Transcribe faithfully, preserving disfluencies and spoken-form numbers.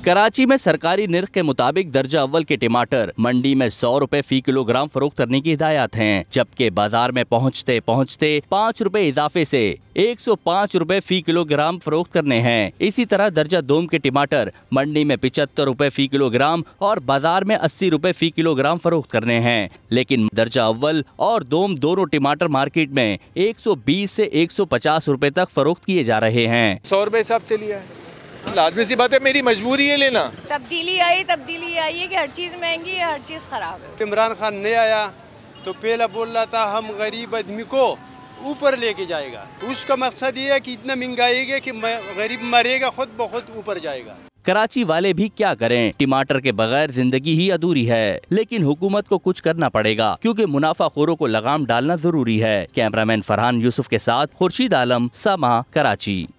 कराची में सरकारी निर्ख के मुताबिक दर्जा अव्वल के टमाटर मंडी में सौ रुपए फी किलोग्राम फरोख्त करने की हिदायत हैं, जबकि बाजार में पहुंचते पहुंचते पाँच रुपए इजाफे से एक सौ पाँच रुपए फी किलोग्राम फरोख्त करने हैं। इसी तरह दर्जा दोम के टमाटर मंडी में पिछहत्तर रुपए फी किलोग्राम और बाजार में अस्सी रुपए फी किलोग्राम फरोख्त करने हैं, लेकिन दर्जा अव्वल और दोम दोनों टमाटर मार्केट में एक सौ बीस से एक सौ पचास रुपए तक फरोख्त किए जा रहे हैं। सौ रुपए हिसाब से लिया है, लाजमी सी बात है, मेरी मजबूरी है लेना। तब्दीली आई तब्दीली आई है कि हर चीज़ महंगी है, हर चीज़ खराब है। इमरान खान नहीं आया तो पहला बोल रहा था हम गरीब आदमी को ऊपर लेके जाएगा, उसका मकसद ये है कि इतना महंगाई है कि गरीब मरेगा खुद बहुत ऊपर जाएगा। कराची वाले भी क्या करें, टमाटर के बगैर जिंदगी ही अधूरी है, लेकिन हुकूमत को कुछ करना पड़ेगा क्योंकि मुनाफाखोरों को लगाम डालना जरूरी है। कैमरामैन फरहान यूसुफ के साथ खुर्शीद आलम, समा, कराची।